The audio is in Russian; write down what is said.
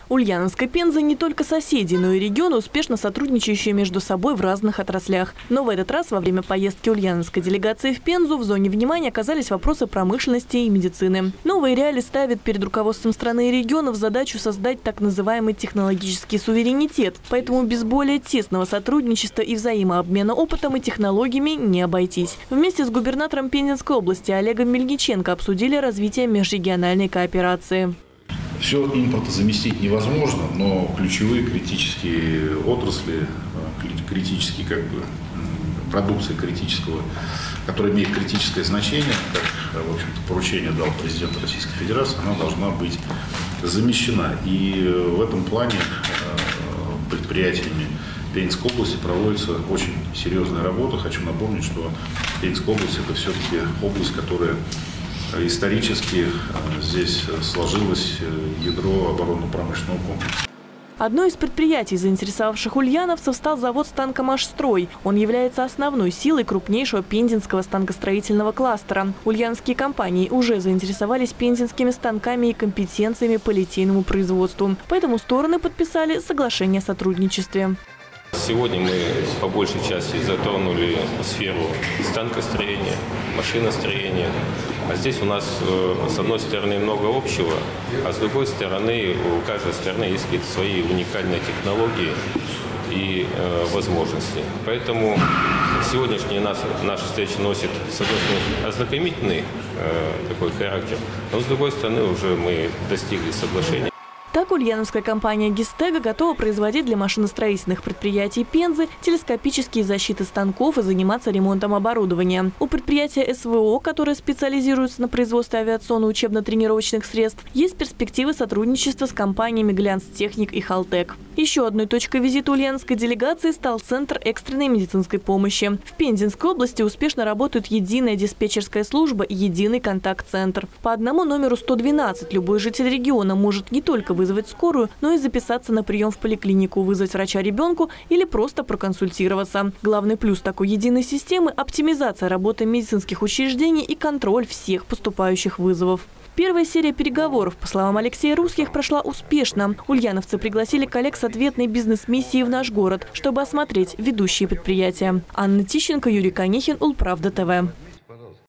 Ульяновск и Пенза не только соседи, но и регионы, успешно сотрудничающие между собой в разных отраслях. Но в этот раз во время поездки ульяновской делегации в Пензу в зоне внимания оказались вопросы промышленности и медицины. Новые реалии ставят перед руководством страны и регионов задачу создать так называемый технологический суверенитет. Поэтому без более тесного сотрудничества и взаимообмена опытом и технологиями не обойтись. Вместе с губернатором Пензенской области Олегом Мельниченко обсудили развитие межрегиональной кооперации. Все импортозаместить невозможно, но ключевые критические отрасли, критические продукции критического, которая имеет критическое значение, как, в общем-то, поручение дал президент Российской Федерации, она должна быть замещена. И в этом плане предприятиями Пензенской области проводится очень серьезная работа. Хочу напомнить, что Пензенская область – это все-таки область, которая исторически здесь сложилось ядро оборонно-промышленного комплекса. Одно из предприятий, заинтересовавших ульяновцев, стал завод «Станкомашстрой». Он является основной силой крупнейшего пензенского станкостроительного кластера. Ульяновские компании уже заинтересовались пензенскими станками и компетенциями по литейному производству. Поэтому стороны подписали соглашение о сотрудничестве. Сегодня мы по большей части затронули сферу станкостроения, машиностроения. А здесь у нас с одной стороны много общего, а с другой стороны у каждой стороны есть какие-то свои уникальные технологии и возможности. Поэтому сегодняшняя наша встреча носит, с одной стороны, ознакомительный такой характер, но с другой стороны уже мы достигли соглашения. Так, ульяновская компания «Гистега» готова производить для машиностроительных предприятий Пензы телескопические защиты станков и заниматься ремонтом оборудования. У предприятия СВО, которое специализируется на производстве авиационно-учебно-тренировочных средств, есть перспективы сотрудничества с компаниями «Глянцтехник» и «Халтек». Еще одной точкой визита ульяновской делегации стал Центр экстренной медицинской помощи. В Пензенской области успешно работают единая диспетчерская служба и единый контакт-центр. По одному номеру 112 любой житель региона может не только вызвать скорую, но и записаться на прием в поликлинику, вызвать врача ребенку или просто проконсультироваться. Главный плюс такой единой системы – оптимизация работы медицинских учреждений и контроль всех поступающих вызовов. Первая серия переговоров, по словам Алексея Русских, прошла успешно. Ульяновцы пригласили коллег с ответной бизнес-миссией в наш город, чтобы осмотреть ведущие предприятия. Анна Тищенко, Юрий Конихин, Улправда ТВ.